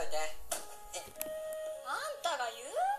といて。 あんたが言う